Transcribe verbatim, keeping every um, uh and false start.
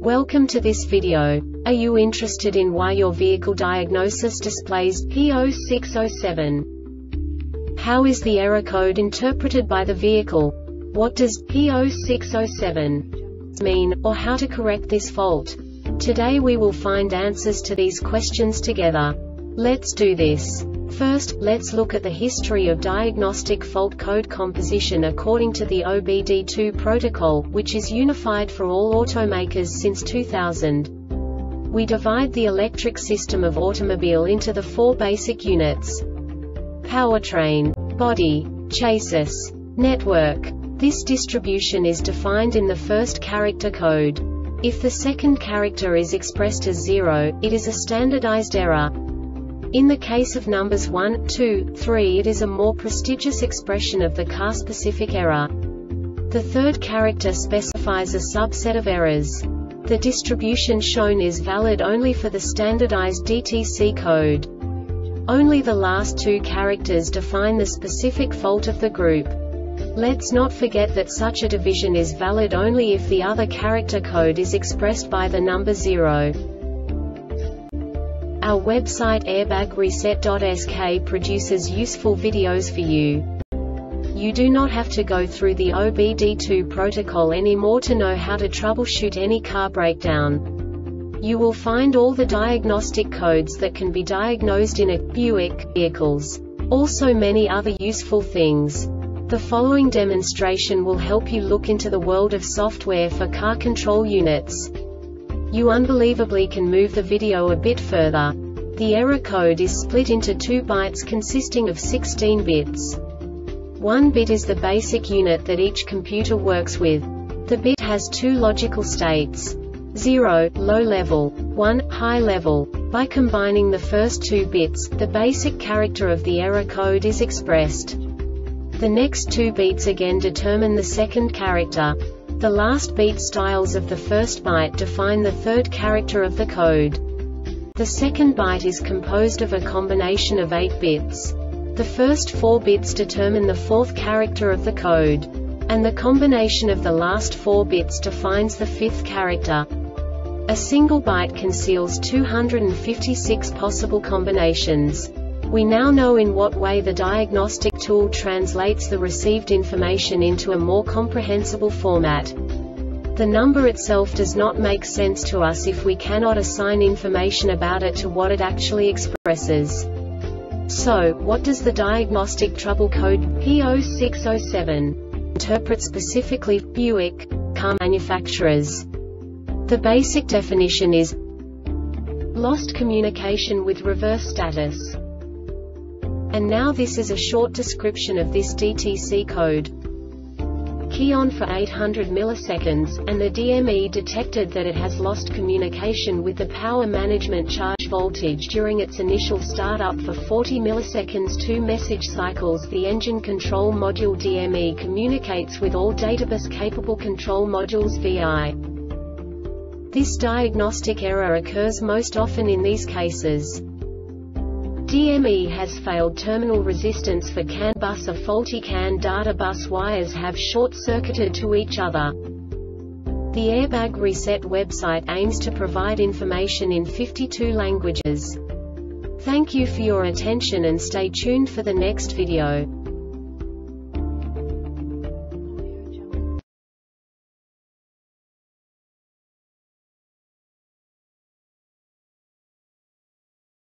Welcome to this video. Are you interested in why your vehicle diagnosis displays P zero six zero seven? How is the error code interpreted by the vehicle? What does P zero six zero seven mean, or how to correct this fault? Today we will find answers to these questions together. Let's do this. First, let's look at the history of diagnostic fault code composition according to the O B D two protocol, which is unified for all automakers since two thousand. We divide the electric system of automobile into the four basic units: powertrain, body, chassis, network. This distribution is defined in the first character code. If the second character is expressed as zero, it is a standardized error. In the case of numbers one, two, three, it is a more prestigious expression of the car-specific error. The third character specifies a subset of errors. The distribution shown is valid only for the standardized D T C code. Only the last two characters define the specific fault of the group. Let's not forget that such a division is valid only if the other character code is expressed by the number zero. Our website airbag reset dot S K produces useful videos for you. You do not have to go through the O B D two protocol anymore to know how to troubleshoot any car breakdown. You will find all the diagnostic codes that can be diagnosed in a Buick vehicles. Also many other useful things. The following demonstration will help you look into the world of software for car control units. You unbelievably can move the video a bit further. The error code is split into two bytes consisting of sixteen bits. One bit is the basic unit that each computer works with. The bit has two logical states: zero, low level, one, high level. By combining the first two bits, the basic character of the error code is expressed. The next two bits again determine the second character. The last beat styles of the first byte define the third character of the code. The second byte is composed of a combination of eight bits. The first four bits determine the fourth character of the code. And the combination of the last four bits defines the fifth character. A single byte conceals two hundred fifty-six possible combinations. We now know in what way the diagnostic tool translates the received information into a more comprehensible format. The number itself does not make sense to us if we cannot assign information about it to what it actually expresses. So, what does the diagnostic trouble code P zero six zero seven interpret specifically for Buick car manufacturers? The basic definition is lost communication with reverse status. And now this is a short description of this D T C code. Key on for eight hundred milliseconds, and the D M E detected that it has lost communication with the power management charge voltage during its initial startup for forty milliseconds. Two message cycles. The engine control module D M E communicates with all databus capable control modules via. This diagnostic error occurs most often in these cases: D M E has failed terminal resistance for CAN bus, or faulty CAN data bus wires have short-circuited to each other. The Airbag Reset website aims to provide information in fifty-two languages. Thank you for your attention and stay tuned for the next video.